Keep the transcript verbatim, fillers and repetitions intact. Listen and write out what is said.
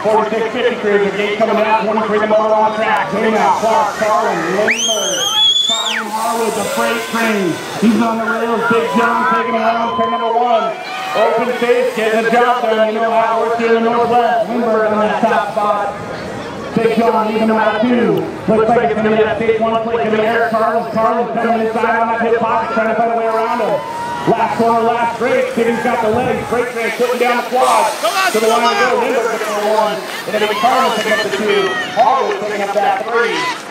forty-six fifty Cruiser, gate coming down, twenty-three to motor on track. Came out, Clark, Carlin, Lindbergh, Simon Harwood, the freight train. He's on the rails, Big John taking around, turn number one. Open face, getting the job done, you know how it works here in the Northwest. Lindbergh on that top spot. Big John leading them out two. Looks like it's going to be that stage one plate, going to be Eric Carlin. Carlin's coming inside on that hip pocket, trying to find a way around him. Last corner, last straight. Stevens got the legs. Freight train putting down the quad. To the line to go. Lindbergh picking up one. And then Carlin picking up the two. Harwood picking up that three.